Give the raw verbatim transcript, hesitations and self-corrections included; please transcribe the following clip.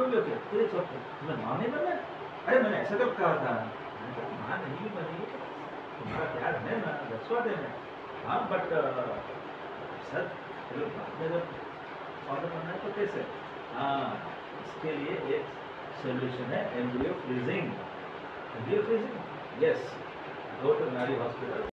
छोड़ोगे क्या? तुझे छोड़ तुम्हें माँ नहीं बनना? अरे मैंने ऐसा कब कहा था? मैंने कहा माँ नहीं बनेगी तो तुम्हारा प्यार है ना, दसवा देना। हाँ बट सर चलो बाद में जब फादर बनना है तो कैसे? हाँ इसके लिए एक सोल्यूशन है, embryo freezing. Embryo freezing, yes, go to Nari hospital.